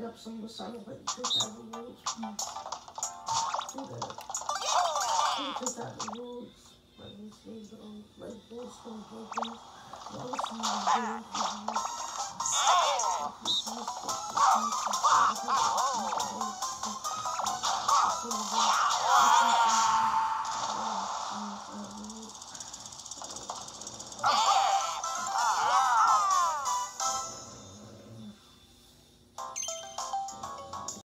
up some of the summer, but you took out the rules. See that? You took out the rules. Like we say, like boys don't break them. The other side is good.